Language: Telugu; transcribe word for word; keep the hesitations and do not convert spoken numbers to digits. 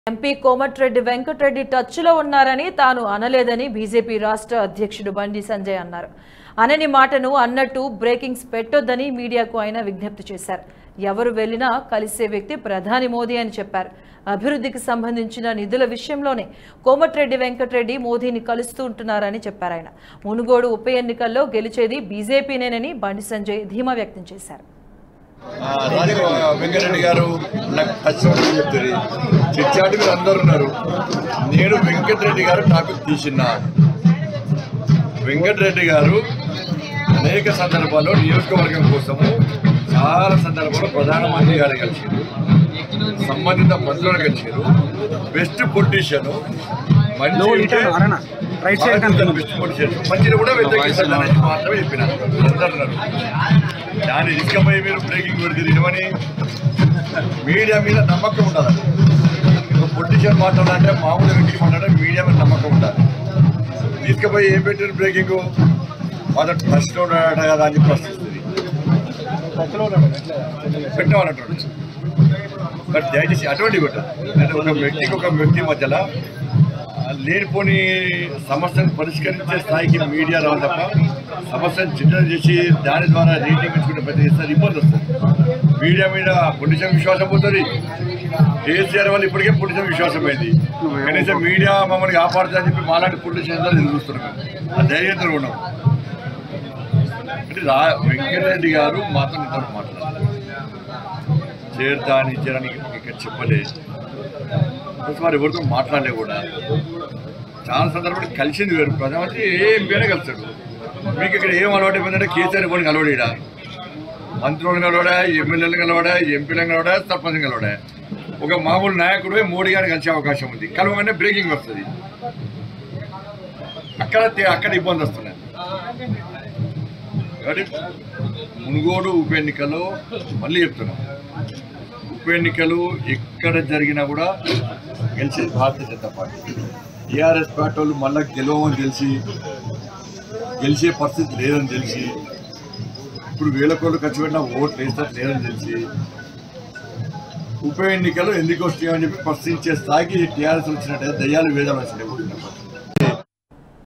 ఎంపీ కోమటిరెడ్డి వెంకటరెడ్డి టచ్లో ఉన్నారని తాను అనలేదని బీజేపీ రాష్ట్ర అధ్యక్షుడు బండి సంజయ్ అన్నారు. అనని మాటను అన్నట్టు బ్రేకింగ్స్ పెట్టొద్దని మీడియాకు ఆయన విజ్ఞప్తి చేశారు. ఎవరు వెళ్ళినా కలిసే వ్యక్తి ప్రధాని మోదీ అని చెప్పారు. అభివృద్ధికి సంబంధించిన నిధుల విషయంలోనే కోమటిరెడ్డి వెంకటరెడ్డి మోదీని కలుస్తూ ఉంటున్నారని చెప్పారు. ఆయన మునుగోడు ఉప ఎన్నికల్లో గెలిచేది బీజేపీనేనని బండి సంజయ్ ధీమా వ్యక్తం చేశారు. వెంకటరెడ్డి గారు నాకు టచ్ చెప్తారు చిచ్చాటి మీరు అందరు ఉన్నారు. నేను వెంకటరెడ్డి గారు టాపిక్ తీసిన వెంకటరెడ్డి గారు అనేక సందర్భాల్లో నియోజకవర్గం కోసము చాలా సందర్భాల్లో ప్రధానమంత్రి గారు కలిసారు, సంబంధిత మంత్రులు కలిసారు. బెస్ట్ పొలిటీషియన్ మంచి బెస్ట్ పొలిటీషియన్ మంచిని కూడా వ్యతిరేకిస్తారని మాత్రమే చెప్పినారు. అందరున్నారు దాన్ని తీసుకపోయి మీరు బ్రేకింగ్ పెడితే ఇవ్వని మీడియా మీద నమ్మకం ఉండాలి. పొలిటీషియన్ మాట్లాడాలంటే మామూలు వ్యక్తికి మాట్లాడే మీడియా మీద నమ్మకం ఉండాలి. తీసుకుపోయి ఏం పెట్టారు బ్రేకింగ్ మొదట ట్రస్ట్లో ఉన్నాడట కదా అని ప్రశ్నిస్తుంది పెట్టామన్నట్టు. బట్ దయచేసి అటువంటి పెట్టారు. అంటే ఒక వ్యక్తికి ఒక వ్యక్తి మధ్యలో లేనిపోని సమస్యను పరిష్కరించే స్థాయికి మీడియా రావాలి తప్ప సమస్యను చిన్న చేసి దాని ద్వారా రేటింగ్ ఇచ్చుకుంటే పెద్ద చేస్తారు ఇబ్బంది వస్తుంది. మీడియా మీద పొలిటిషియన్ విశ్వాసం పోతుంది. కేసీఆర్ వాళ్ళు ఇప్పటికే పొలిటిషియన్ విశ్వాసం అయింది. కనీసం మీడియా మమ్మల్ని కాపాడుతుందని చెప్పి మాలాంటి పొలిటిషియన్ నేను చూస్తున్నాం. ఆ ధైర్యంతో ఉన్నాం. అంటే రా వెంకటరెడ్డి గారు మాతో ఇద్దరు మాట్లాడారు. చేరదాని చేయడానికి ఇక్కడ చెప్పలేదు. వారు ఎవరితో మాట్లాడలే కూడా. చాలా సందర్భాలు కలిసింది వేరు. ప్రధానమంత్రి ఏ ఎంపీనే కలుస్తాడు. మీకు ఇక్కడ ఏం అలవాటు అయిపోయిందంటే కేసీఆర్ ఎవరిని కలవడా, మంత్రులను కలవడా, ఎమ్మెల్యేలను కలవడా, ఎంపీలను కలవడా, సర్పంచ్ కలవడా. ఒక మామూలు నాయకుడు మోడీ గారిని కలిసే అవకాశం ఉంది. కలవగానే బ్రేకింగ్ వస్తుంది. అక్కడ అక్కడ ఇబ్బంది వస్తున్నాయి. కాబట్టి మునుగోడు ఉప ఎన్నికల్లో మళ్ళీ చెప్తున్నాం, ఉప ఎన్నికలు ఎక్కడ జరిగినా కూడా గెలిచేది Bharatiya Janata party. TRS party వాళ్ళు మళ్ళీ గెలవమని తెలిసి గెలిచే పరిస్థితి లేదని తెలిసి ఇప్పుడు వేల కోట్లు ఖర్చు పెట్టినా ఓట్లు వేస్తారు లేదని తెలిసి ఉప ఎన్నికలు ఎందుకు వస్తాయని చెప్పి ప్రశ్నించే స్థాయికి టీఆర్ఎస్ వచ్చినట్టే దయ్యాలు వేదాలు వచ్చినాయి.